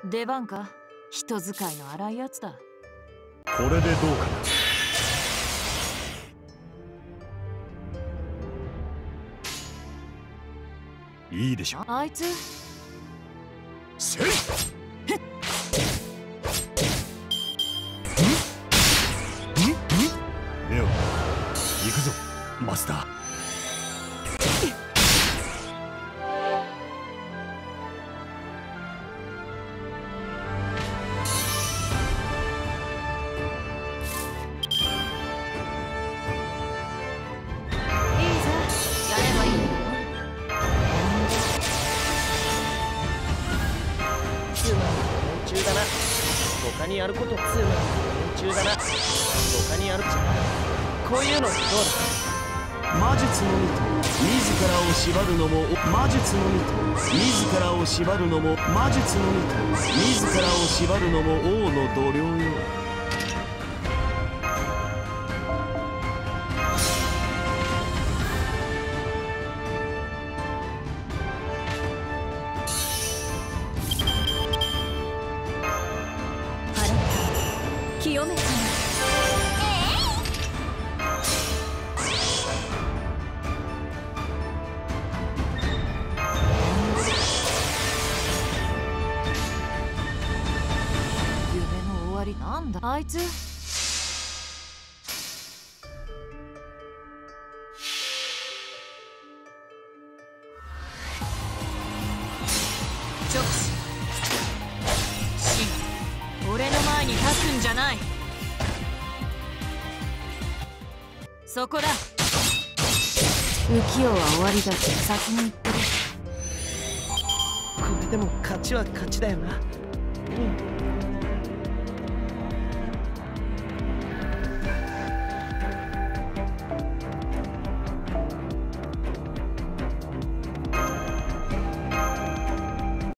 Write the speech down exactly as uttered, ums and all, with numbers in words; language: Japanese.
出番か。人使いの荒いやつだ。 これでどうかな。いいでしょう。 あいつせい。レオ、行くぞマスター。 他にやることツーマン連中だな。他にやるっちゃこういうのどうだ。 魔術のみと自らを縛るのも魔術のみと自らを縛るのも魔術のみと自らを縛るのも王の度量よ。 清めたの。夢の終わりなんだあいつ。直視真、俺の前に立つんじゃない。そこだ。浮世は終わりだって先に言ってる。 これでも勝ちは勝ちだよな。うん。